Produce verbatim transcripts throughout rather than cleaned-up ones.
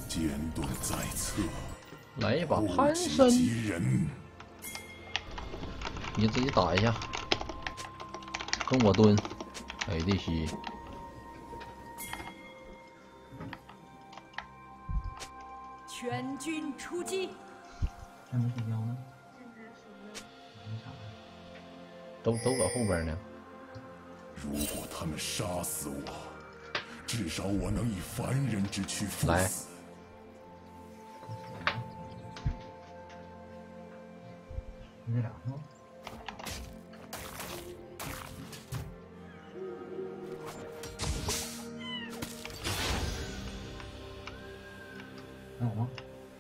剑盾在侧， 来一把攀身，你自己打一下，跟我蹲 ，A D C。 全军出击！ 那目标呢？ 都都搁后边呢。 如果他们杀死我，至少我能以凡人之躯赴来死。 你这俩是吗？还有吗？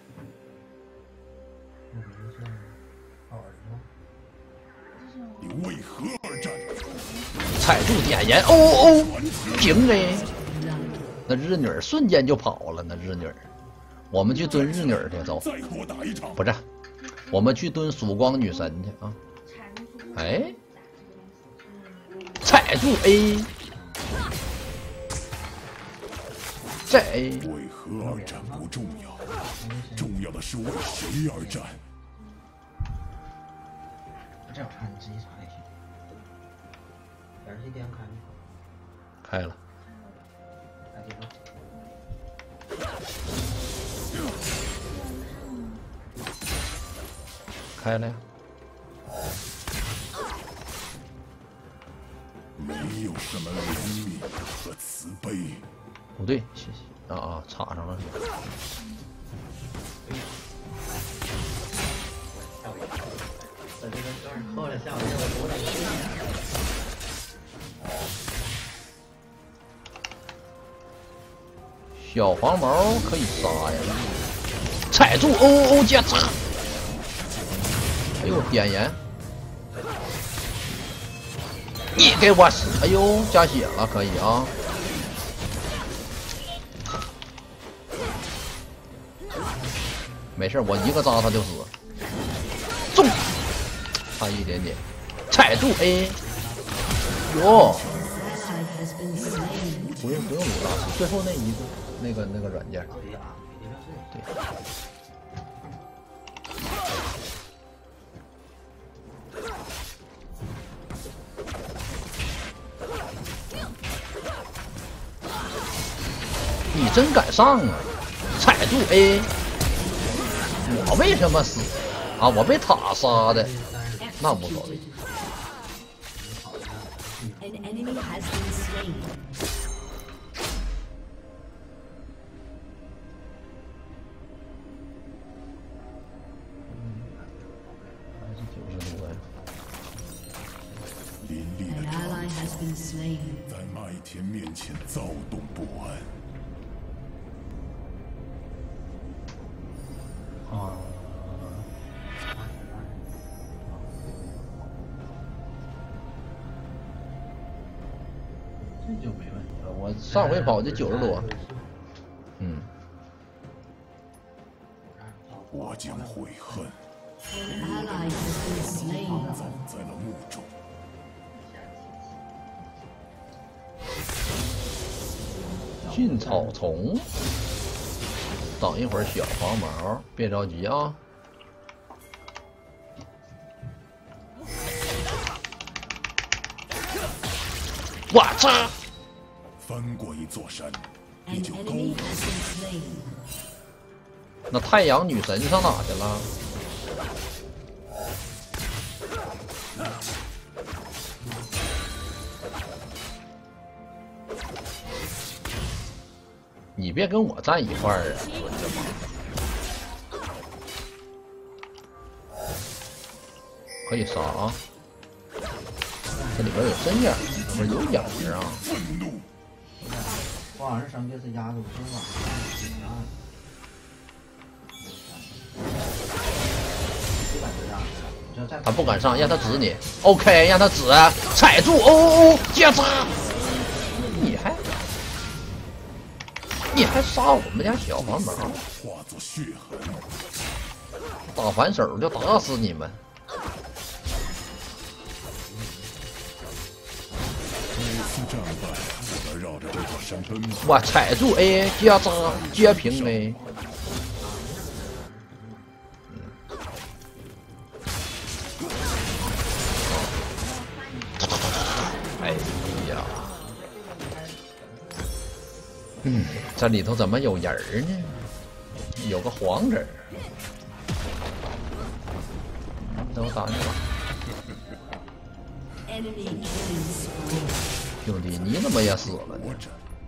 那不是二儿子吗？ 你为何而战？ 踩住点烟，哦哦，平哎！那日女儿瞬间就跑了，那日女儿，我们去蹲日女儿去，走。 再和我打一场。 不是，我们去蹲曙光女神去啊！哎，踩住 A， 再 A， 为何而战不重要，重要的是为谁而战。 这样看你自己查也行。点击点开吗？ 开了。 来这个。 开了呀。 没有什么怜悯和慈悲。 不对，谢谢啊啊，插上了。 在这个这儿扣了下我这个多点小黄毛可以杀呀！踩住 O O O 加叉！哎呦，点烟！你给我死！哎呦，加血了，可以啊！没事，我一个扎他就死。中，差一点点，踩住 A。哟，不用不用鲁大师，最后那一个那个那个软件。对。你真敢上啊！踩住 A。我为什么死啊？我被塔杀的，那无所谓。九十多呀！ 林立的庄稼在麦田面前躁动不安。 啊，这就没问题了。我上回跑就九十多，嗯。 我将悔恨，葬在了墓中。 进草丛。等一会儿，小黄毛，别着急啊！我操！ 翻过一座山，你就够了。 那太阳女神上哪去了？你别跟我站一块儿啊！我的妈！可以杀啊！这里边有针眼，不是有眼睛啊！ 花儿生就是压住身吧。 他不敢上，让他指你。OK， 让他指，踩住，哦哦哦，接杀！你还？你还杀我们家小黄毛？ 化作血痕， 打反手就打死你们！ 每次战败，我都绕着这座山奔跑。 我踩住 A 加扎接平 A， 嗯，这里头怎么有人儿呢？有个黄人儿，等我打你吧。兄弟，你怎么也死了呢？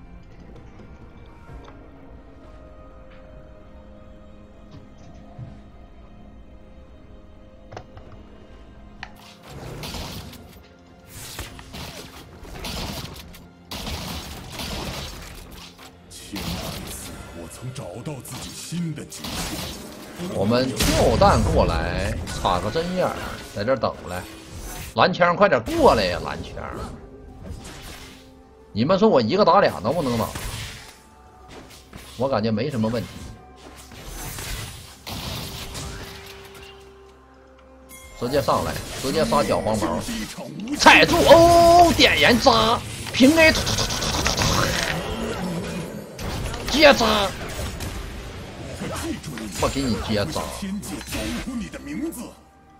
找到自己新的极限。 我们跳弹过来，插个针眼儿，在这等来。蓝枪，快点过来呀！蓝枪，你们说我一个打俩能不能打？我感觉没什么问题。直接上来，直接杀小黄毛，踩住哦，点燃扎，平 A， 接扎。我给你接招！ 天界招呼你的名字。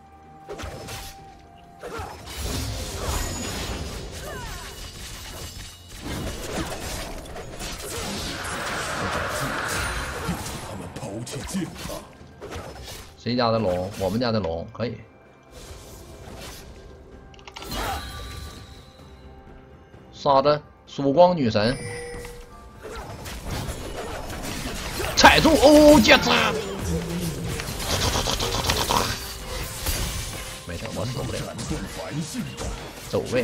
他们抛弃剑塔。 谁家的龙？我们家的龙可以。杀的曙光女神。踩住哦，接扎！没事，我死不了。走位。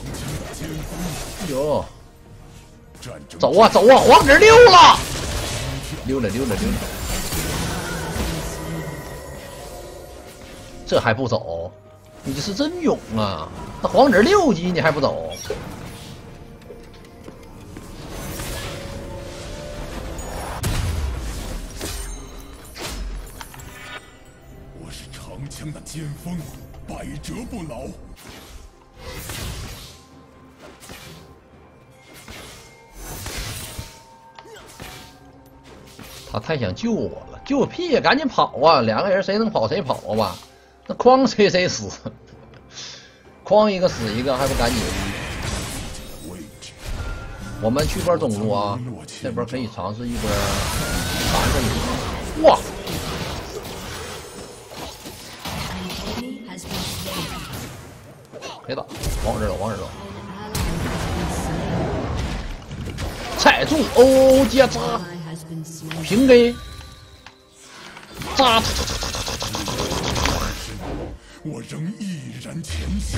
哟，走啊走啊，黄纸溜了，溜了溜了溜了。这还不走？你是真勇啊！那黄纸六级你还不走？ 长枪的尖锋，百折不挠。 他太想救我了，救我屁呀！赶紧跑啊！两个人谁能跑谁跑吧。那哐谁谁死，哐一个死一个，还不赶紧？我们去波中路啊，这边可以尝试一波三个一。哇！别打，往我这走，往我这走。踩住，哦，接扎，平 A， 扎， 我仍毅然前行。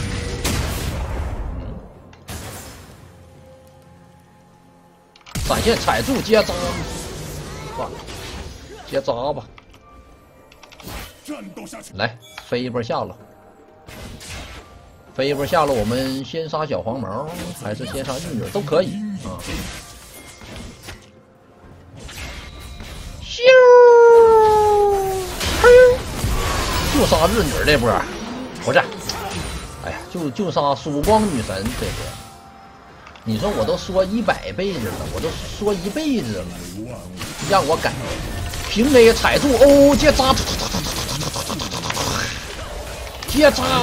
闪现，踩住，接扎，算了，接扎吧。 战斗下去， 来，飞一波下路。飞一波下路，我们先杀小黄毛，还是先杀玉女都可以啊。咻，嘿，就杀日女这波，不是，哎呀，就就杀曙光女神这波。你说我都说一百辈子了，我都说一辈子了，让我改，平 A 踩住哦，接扎，接扎。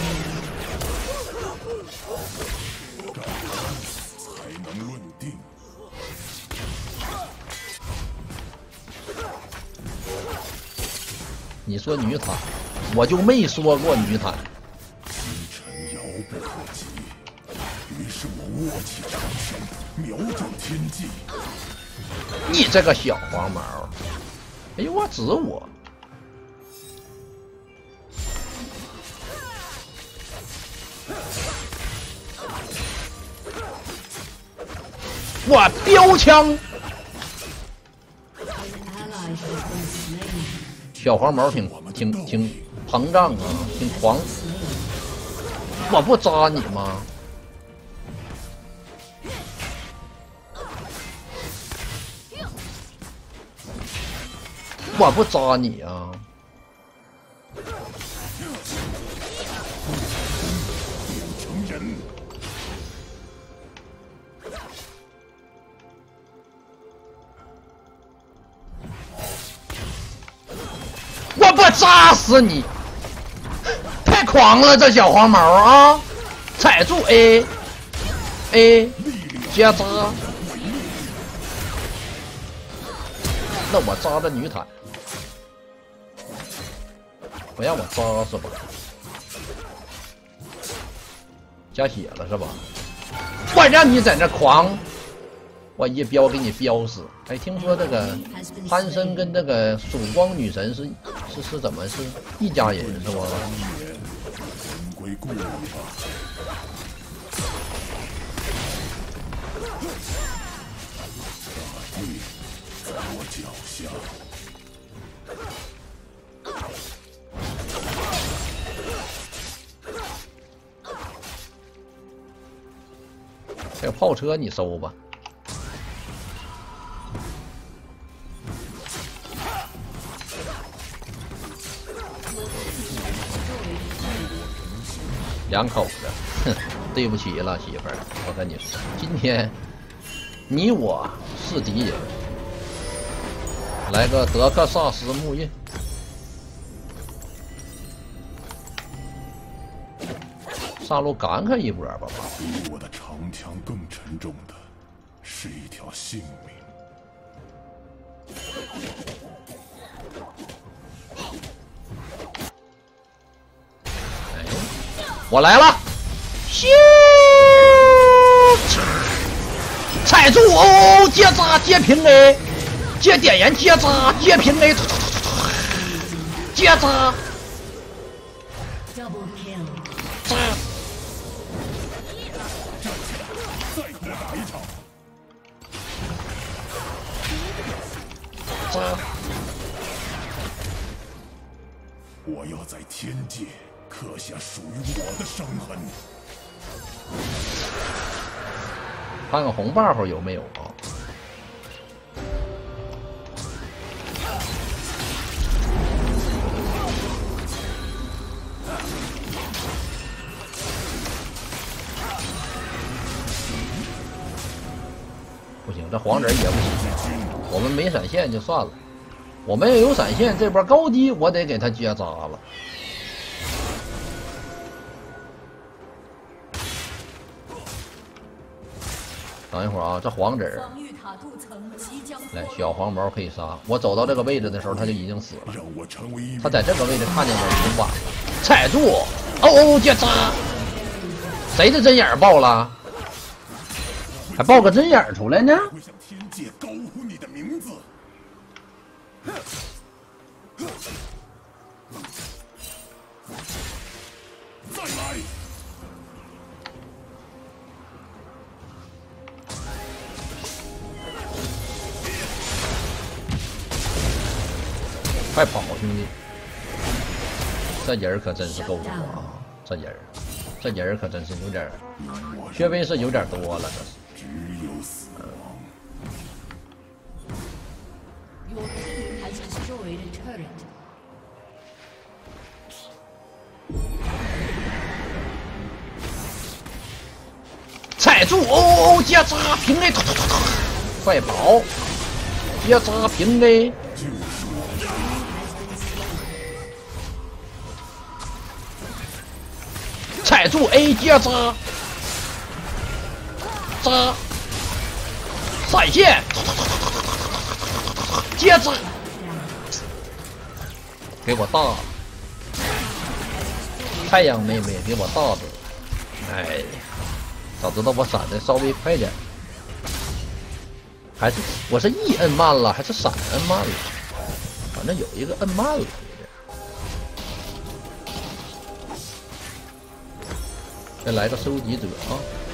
你说女坦，我就没说过女坦。 星辰遥不可及，于是我握起长枪，瞄准天际。 你这个小黄毛！哎呦，我指我！我标枪！小黄毛挺挺挺膨胀啊，挺狂。我不扎你吗？我不扎你啊！ 成人。 我不扎死你！太狂了，这小黄毛啊！踩住 A A 接扎， 那我扎着女坦，不让我扎是吧？加血了是吧？我让你在那狂，我一镖给你镖死。哎，听说这个潘森跟这个曙光女神是是是怎么是一家人是吧？ 人归故里吧。大地在我脚下。 这个炮车你收吧。两口子，哼，对不起了，媳妇儿，我跟你说，今天你我是敌人。来个德克萨斯木印。上路感慨一波吧。 比我的长枪更沉重的是一条性命。 哎，我来了！咻！踩住哦！接扎接平 A， 接点燃接扎接平 A， 接扎。扎。扎！ 我要在天界刻下属于我的伤痕。 看看红 buff 有没有啊？不行，这黄人也不行。我们没闪现就算了，我们要有闪现，这波高低我得给他接扎了。等一会儿啊，这黄子儿，来小黄毛可以杀。我走到这个位置的时候，他就已经死了。他在这个位置看见我已经晚了。踩住！哦哦，接扎！谁的针眼爆了？还爆个针眼出来呢？ 会向天界高呼你的名字。再来！ 快跑，兄弟！这人可真是够多啊！这人，这人可真是有点，薛微是有点多了，这是。 只有死亡。 Your team has destroyed a turret. 踩住！哦哦，接扎平 A， 快跑！接扎平 A。踩住 A 接扎，扎，闪现，接扎，给我大！太阳妹妹给我大的，哎呀，早知道我闪的稍微快点，还是我是 E 摁慢了，还是闪摁慢了？反正有一个摁慢了。再来个收集者啊！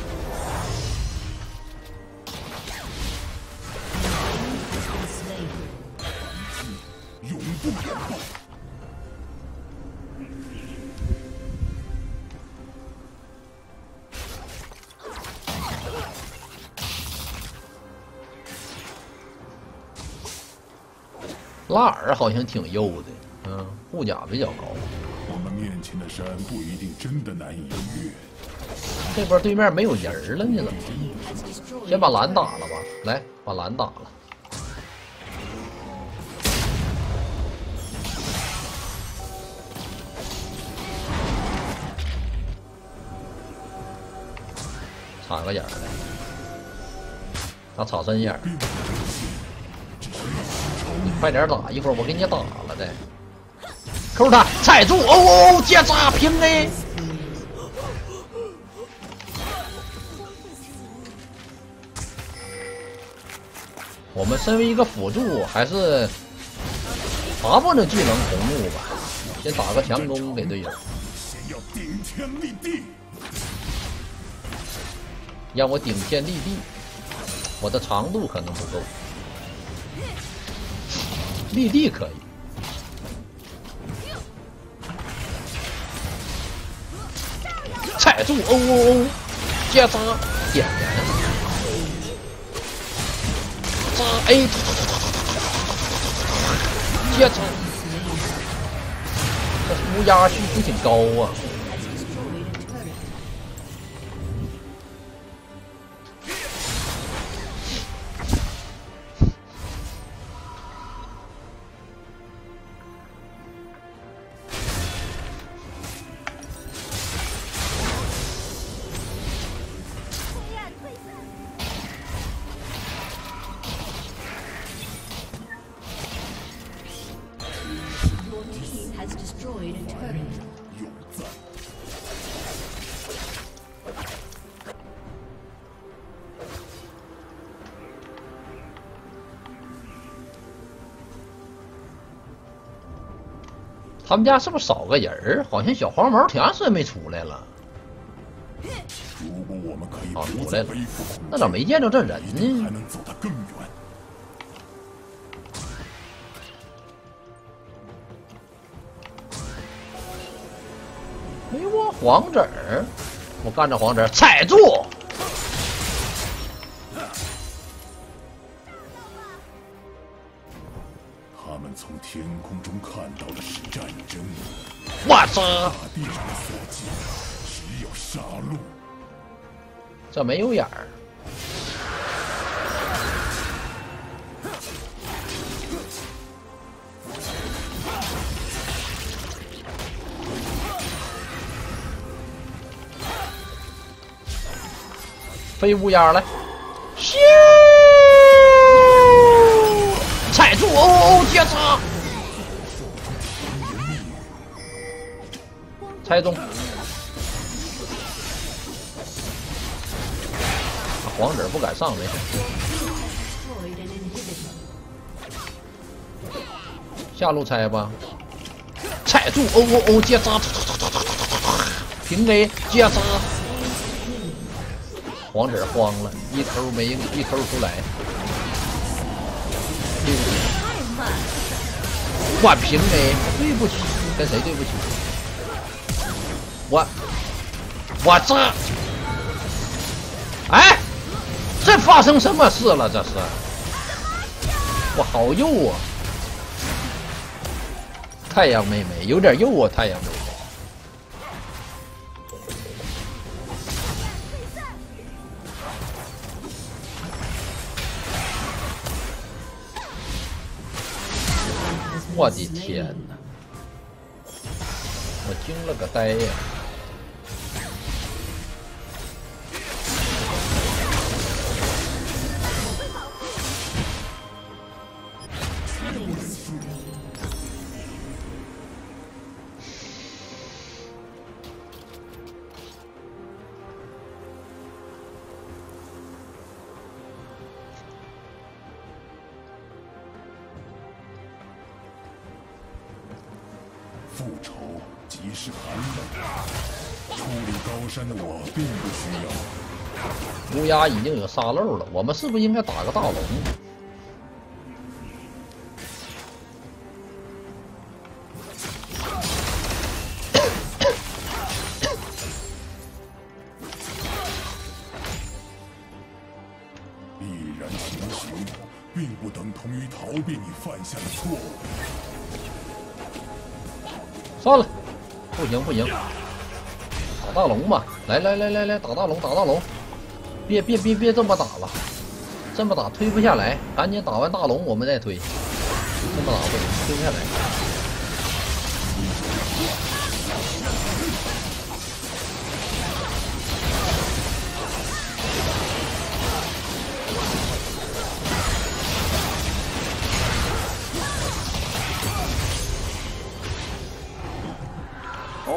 永不言报。 拉尔好像挺幼的，嗯，护甲比较高。 我们面前的山不一定真的难以逾越。 这波对面没有人了呢，怎么？先把蓝打了吧，来把蓝打了。插个眼儿来，他插针眼儿。 快点打，一会儿我给你打了的。扣他，踩住，哦哦，接扎平 A。我们身为一个辅助，还是爬不能技能同怒吧。先打个强攻给队友。 先要顶天立地。 让我顶天立地，我的长度可能不够。立地可以。踩住，哦哦哦，接扎，点燃，扎 A， 接扎，这乌鸦需求挺高啊。 有赞。 他们家是不是少个人儿？好像小黄毛挺长时间没出来了。 如果我们可以啊， 不出来了再背负恐惧， 那咋没见着这人一定还呢？ 能走得更远。 没我黄子儿，我干着黄子儿踩住。 他们从天空中看到的是战争， 我操！ 大地上的所见只有杀戮。 这没有眼儿。飞乌鸦来，咻！踩住，哦哦，接插，猜中。黄子不敢上没事。下路拆吧，踩住，哦哦哦，接扎，平 A 接扎。黄子慌了，一抠没一抠出来，对不起，我平 A， 对不起，跟谁对不起？我我这，哎，这发生什么事了？这是，我好幼啊！太阳妹妹有点幼啊，太阳妹妹。我的天哪！我惊了个呆呀！ 复仇即是寒冷，处理高山的我并不需要。 乌鸦已经有沙漏了，我们是不是应该打个大龙？ 毅然前行，并不等同于逃避你犯下的错误。 算了，不行不行，打大龙吧！来来来来来，打大龙打大龙！别别别别这么打了，这么打推不下来，赶紧打完大龙我们再推。这么打不行，推不下来。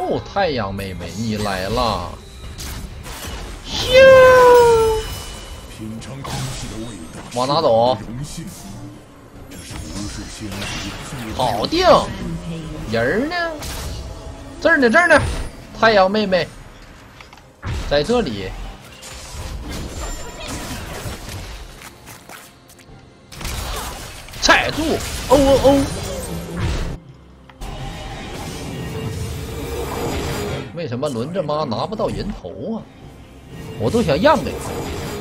哦，太阳妹妹，你来了！咻！ 品尝空气的味道， 往哪走？ 荣幸，这是无数仙子最好定，人儿呢？这儿呢，这儿呢！太阳妹妹，在这里。踩住！哦哦哦！为什么轮着妈拿不到人头啊？我都想让给他。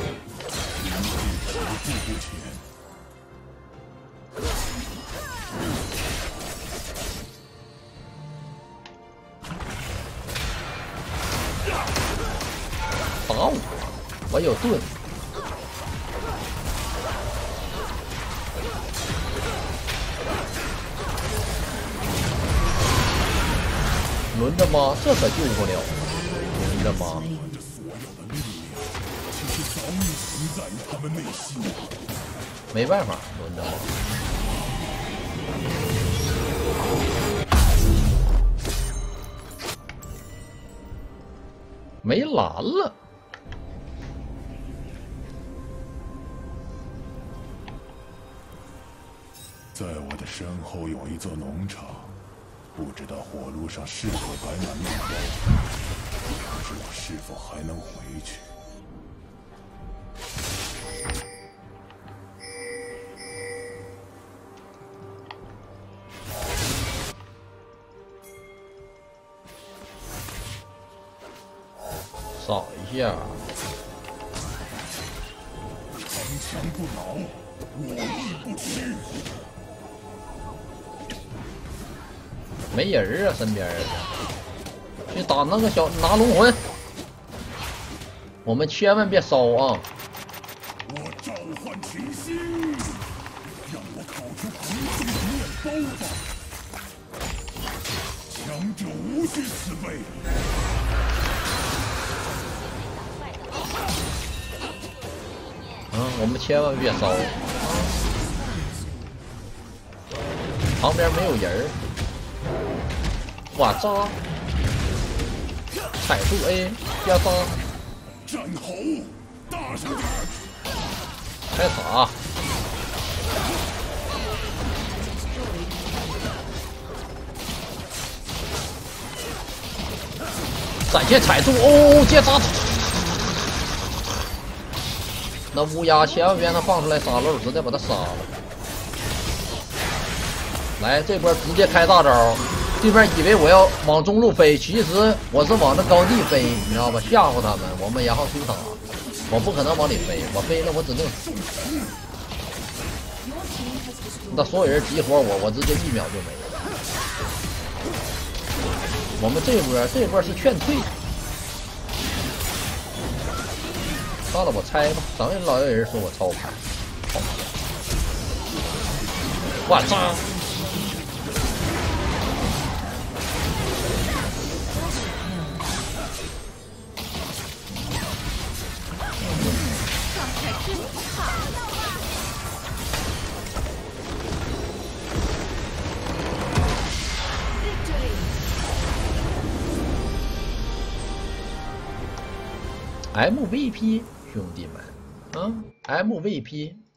打我！我有盾。轮着吗？这可救不了。轮着吗？ 这所有的力量，其实早已存在于他们内心。 没办法，轮着吗？没蓝了。 在我的身后有一座农场。不知道火炉上是否摆满面包，不知道是否还能回去。 扫一下。 长枪不老，我力不屈。 没人啊，身边去打那个小拿龙魂，我们千万别烧啊！ 我召唤群星，让我烤出红色的面包吧！强者无需慈悲。 嗯，我们千万别烧，旁边没有人。哇扎！踩住 A 加扎！ 战吼，大声点！ 开塔！闪现踩住哦，接扎！那乌鸦千万别让它放出来沙漏，直接把它杀了。来，这波直接开大招。对面以为我要往中路飞，其实我是往那高地飞，你知道吧？吓唬他们，我们然后出塔，我不可能往里飞，我飞了我指定死。那所有人集火我，我直接一秒就没了。我们这波这波是劝退，算了，我拆吧。咱们老有人说我超盘，我操！M V P 兄弟们，啊 ，M V P。